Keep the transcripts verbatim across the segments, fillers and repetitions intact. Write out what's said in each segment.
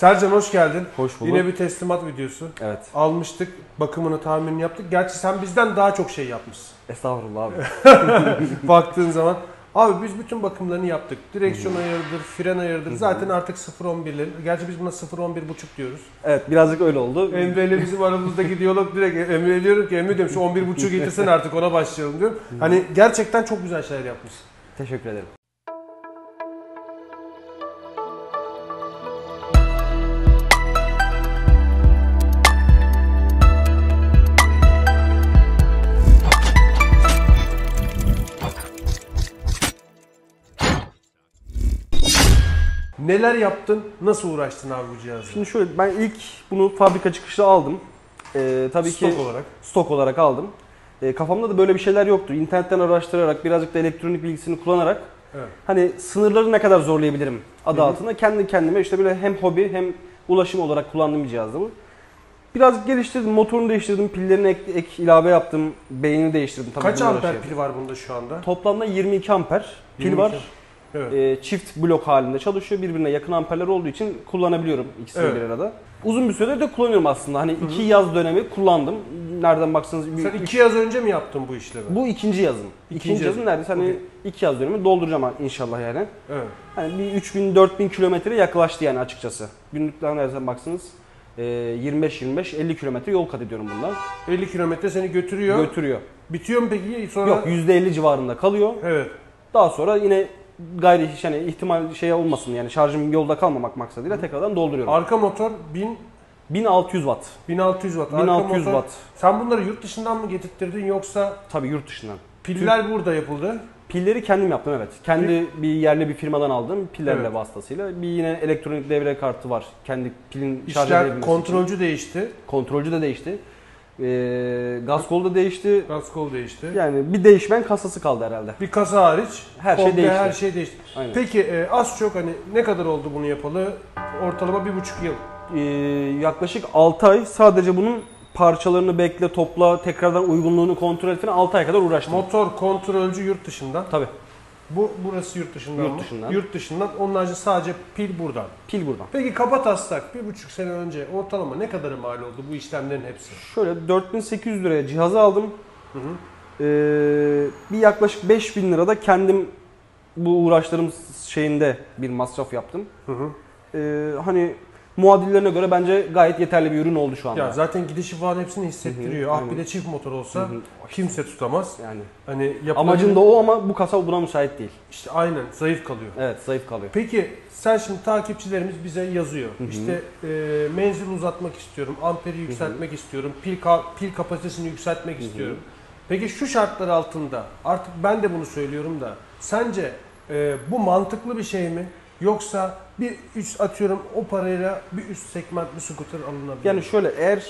Sercan hoş geldin. Hoş bulduk. Yine bir teslimat videosu. Evet. Almıştık, bakımını, tamirini yaptık. Gerçi sen bizden daha çok şey yapmışsın. Estağfurullah abi. Baktığın zaman. Abi biz bütün bakımlarını yaptık. Direksiyon ayarıdır, fren ayarıdır. Zaten artık sıfır on birleri. Gerçi biz buna sıfır on bir buçuk diyoruz. Evet, birazcık öyle oldu. Emre ile bizim aramızdaki diyalog direkt Emre'ye diyorum ki Emre diyorum şu on bir buçuğu getirsen artık ona başlayalım diyorum. Hani gerçekten çok güzel şeyler yapmışsın. Teşekkür ederim. Neler yaptın? Nasıl uğraştın abi bu cihazla? Şimdi şöyle, ben ilk bunu fabrika çıkışta aldım. Ee, tabii Stok ki olarak. Stok olarak aldım. Ee, kafamda da böyle bir şeyler yoktu. İnternetten araştırarak, birazcık da elektronik bilgisini kullanarak Evet. hani sınırları ne kadar zorlayabilirim adı Hı hı. altında kendi kendime işte böyle hem hobi hem ulaşım olarak kullandığım bir cihazdı bu. Birazcık geliştirdim, motorunu değiştirdim, pillerini ek, ek ilave yaptım, beynini değiştirdim. Tabii Kaç bunları amper şey pil var bunda şu anda? Toplamda yirmi iki amper pil yirmi iki. var. Evet. Ee, çift blok halinde çalışıyor. Birbirine yakın amperler olduğu için kullanabiliyorum ikisini Evet. bir arada. Uzun bir süredir de kullanıyorum aslında. Hani Hı-hı. iki yaz dönemi kullandım. Nereden baksanız... Sen bir, iki yaz önce mi yaptın bu işlemi? Bu ikinci yazım. İkinci İkinci yazım yazım. neredeyse hani Okay. iki yaz dönemi dolduracağım inşallah yani. Evet. Hani bir üç bin dört bin kilometre yaklaştı yani açıkçası. Günlükten nereden baksanız yirmi beş yirmi beş elli kilometre yol kat ediyorum bundan. elli kilometre seni götürüyor. Götürüyor. Bitiyor mu peki sonra? Yok, yüzde elli civarında kalıyor. Evet. Daha sonra yine gayri yani ihtimal şey olmasın yani şarjım yolda kalmamak maksadıyla tekrardan dolduruyorum. Arka motor bin bin altı yüz watt. bin altı yüz watt. bin Arka altı yüz motor. watt. Sen bunları yurt dışından mı getirttirdin yoksa Tabii yurt dışından. piller burada yapıldı? Pilleri kendim yaptım evet. Kendi bir yerli bir firmadan aldım pillerle Evet. vasıtasıyla. Bir yine elektronik devre kartı var. Kendi pilin şarj İşler edebilmesi kontrolcü için. değişti. Kontrolcü de değişti. Ee, gaz kolu da değişti. Gaz kol değişti. Yani bir değişmen kasası kaldı herhalde. Bir kasa hariç Her şey komple değişti. Her şey değişti. Aynen. Peki e, az çok hani ne kadar oldu bunu yapalı? Ortalama bir buçuk yıl. Ee, yaklaşık altı ay sadece bunun parçalarını bekle, topla, tekrardan uygunluğunu kontrol et falan altı ay kadar uğraştım. Motor kontrolcü yurt dışından. Tabii. Bu burası yurt dışından Yurt mı? dışından. Yurt dışından. Onun harici sadece pil buradan. Pil buradan. Peki kaba taslak bir buçuk sene önce ortalama ne kadar mal oldu bu işlemlerin hepsi? Şöyle dört bin sekiz yüz liraya cihazı aldım. Hı hı. Ee, bir yaklaşık beş bin lirada kendim bu uğraşlarım şeyinde bir masraf yaptım. Hı hı. Ee, hani muadillerine göre bence gayet yeterli bir ürün oldu şu anda. Ya zaten gidişi falan hepsini hissettiriyor. Hı hı, Ah bir aynen. de çift motor olsa Hı hı. kimse tutamaz. Yani Hani yapılabilir. amacım da o ama bu kasa buna müsait değil. İşte aynen zayıf kalıyor. Evet, zayıf kalıyor. Peki sen şimdi takipçilerimiz bize yazıyor. Hı hı. İşte e, menzil uzatmak istiyorum, amperi yükseltmek hı hı. istiyorum, pil ka- pil kapasitesini yükseltmek hı hı. istiyorum. Peki şu şartlar altında artık ben de bunu söylüyorum da sence e, bu mantıklı bir şey mi? Yoksa bir üst atıyorum o parayla bir üst segment bir scooter alınabilir. Yani şöyle eğer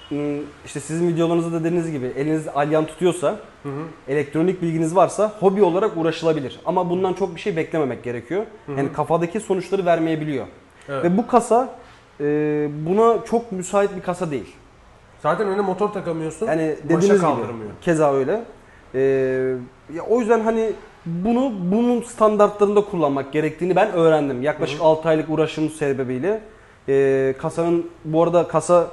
işte sizin videolarınızda da dediğiniz gibi eliniz alyan tutuyorsa, hı hı. elektronik bilginiz varsa hobi olarak uğraşılabilir. Ama bundan çok bir şey beklememek gerekiyor. Hı hı. Yani kafadaki sonuçları vermeyebiliyor. Evet. Ve bu kasa e, buna çok müsait bir kasa değil. Zaten önüne motor takamıyorsun. Yani dediğiniz gibi keza öyle. E, ya o yüzden hani bunu bunun standartlarında kullanmak gerektiğini ben öğrendim. Yaklaşık hı hı. altı aylık uğraşım sebebiyle. E, kasanın bu arada kasa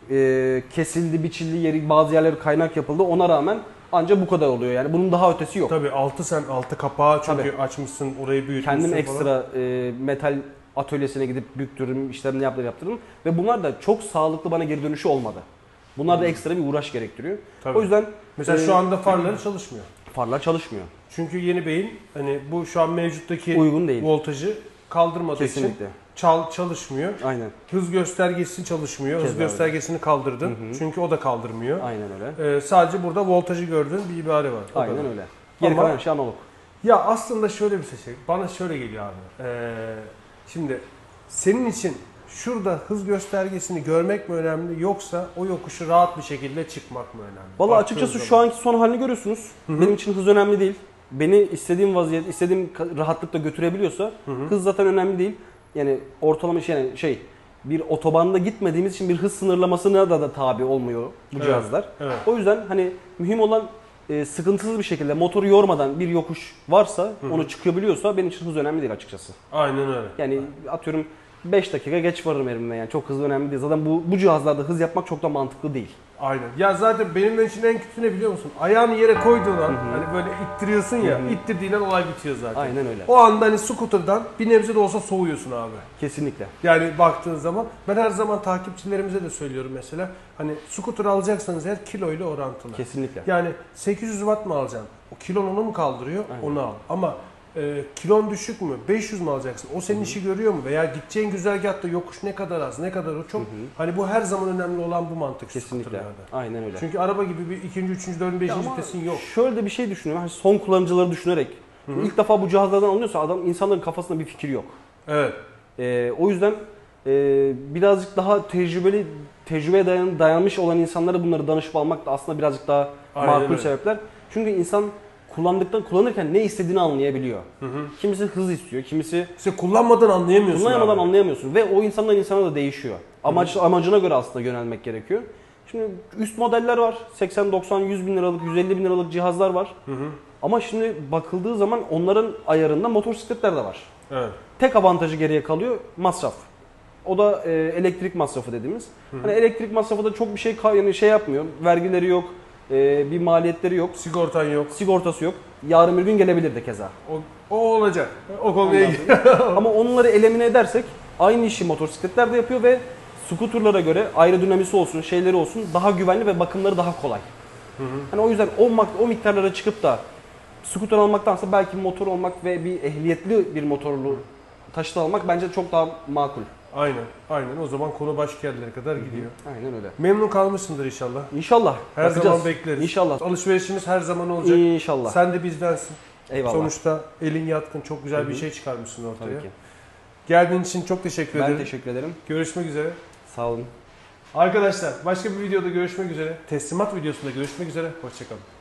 e, kesildi, biçildi, yeri bazı yerleri kaynak yapıldı. Ona rağmen ancak bu kadar oluyor. Yani bunun daha ötesi yok. Tabii altı sen altı kapağı çünkü Tabii. açmışsın, orayı büyütmüşsün. Kendim ekstra e, metal atölyesine gidip büktürdüm, işlerini yaptım, yaptırdım ve bunlar da çok sağlıklı bana geri dönüşü olmadı. Bunlar da ekstra bir uğraş gerektiriyor. Tabii. O yüzden mesela e, şu anda farları çalışmıyor. Farlar çalışmıyor. Çünkü yeni beyin hani bu şu an mevcuttaki uygun değil. Voltajı kaldırmadığı Kesinlikle. için çal çalışmıyor. Aynen. Hız göstergesi çalışmıyor. Keza Hız göstergesini öyle. kaldırdın. Hı hı. Çünkü o da kaldırmıyor. Aynen öyle. Ee, sadece burada voltajı gördüğün bir ibare var. Aynen kadar. Öyle. Geri kalan her şey analog. Ya aslında şöyle bir şey. Bana şöyle geliyor abi. Ee, şimdi senin için şurada hız göstergesini görmek mi önemli yoksa o yokuşu rahat bir şekilde çıkmak mı önemli? Valla açıkçası zaman. şu anki son halini görüyorsunuz. Hı hı. Benim için hız önemli değil. Beni istediğim vaziyet, istediğim rahatlıkla götürebiliyorsa hı hı. hız zaten önemli değil. Yani ortalama şey, yani şey bir otobanda gitmediğimiz için bir hız sınırlamasına da, da tabi olmuyor bu evet, cihazlar. Evet. O yüzden hani mühim olan e, sıkıntısız bir şekilde motoru yormadan bir yokuş varsa hı hı. onu çıkabiliyorsa benim için hız önemli değil açıkçası. Aynen öyle. Yani atıyorum beş dakika geç varırım evime yani. Çok hızlı önemli değil. Zaten bu, bu cihazlarda hız yapmak çok da mantıklı değil. Aynen. Ya zaten benim için en kötü ne biliyor musun? Ayağını yere koyduğun an hani böyle ittiriyorsun ya, Hı hı. ittirdiğinden olay bitiyor zaten. Aynen öyle. O anda hani scooter'dan bir nebze de olsa soğuyorsun abi. Kesinlikle. Yani baktığın zaman ben her zaman takipçilerimize de söylüyorum mesela hani scooter alacaksanız eğer kilo ile orantılı. Kesinlikle. Yani sekiz yüz watt mı alacaksın? O kilon onu mu kaldırıyor? Aynen. Onu al. Ama e, kilon düşük mü? beş yüz mü alacaksın? O senin işi görüyor mu? Veya gideceğin güzergahta yokuş ne kadar az, ne kadar o çok. Hı hı. Hani bu her zaman önemli olan bu mantık Kesinlikle. scooter'larda. Aynen öyle. Çünkü araba gibi bir ikinci, üçüncü, dördüncü, beşinci Ama vitesin yok. şöyle de bir şey düşünüyorum. Hani son kullanıcıları düşünerek. Hı hı. İlk defa bu cihazlardan alınıyorsa adam insanların kafasında bir fikir yok. Evet. Ee, o yüzden e, birazcık daha tecrübeli, tecrübeye dayan, dayanmış olan insanlara bunları danışıp almak da aslında birazcık daha Aynen makul öyle. sebepler. Çünkü insan kullandıktan kullanırken ne istediğini anlayabiliyor. Hı hı. Kimisi hız istiyor, kimisi İşte kullanmadan anlayamıyorsun kullanamadan abi. anlayamıyorsun ve o insandan insana da değişiyor. Amaç amacına göre aslında yönelmek gerekiyor. Şimdi üst modeller var. seksen, doksan, yüz bin liralık, yüz elli bin liralık cihazlar var. Hı hı. Ama şimdi bakıldığı zaman onların ayarında motosikletler de var. Evet. Tek avantajı geriye kalıyor masraf. O da e, elektrik masrafı dediğimiz. Hı hı. Hani elektrik masrafı da çok bir şey yani şey yapmıyor. Vergileri yok, e, bir maliyetleri yok, Sigortan yok. sigortası yok. Yarın bir gün gelebilir de keza. O, o olacak. O konuya Ondan sonra- Ama onları elimine edersek aynı işi motosikletler de yapıyor ve skuterlara göre aerodinamisi olsun, şeyleri olsun daha güvenli ve bakımları daha kolay. Hı hı. Hani o yüzden o, mak- o miktarlara çıkıp da skuter almaktansa belki motor olmak ve bir ehliyetli bir motorlu taşıt almak bence çok daha makul. Aynen. Aynen. O zaman konu başka yerlere kadar gidiyor. Aynen öyle. Memnun kalmışsındır inşallah. İnşallah. Her bakacağız. zaman bekleriz. İnşallah. Alışverişimiz her zaman olacak. İnşallah. Sen de bizdensin. Eyvallah. Sonuçta elin yatkın, çok güzel Hı bir hı. şey çıkarmışsın ortaya. Tabii ki. Geldiğin için çok teşekkür Ben ederim. teşekkür ederim. Görüşmek üzere. Sağ olun. Arkadaşlar başka bir videoda görüşmek üzere. Teslimat videosunda görüşmek üzere. Hoşçakalın.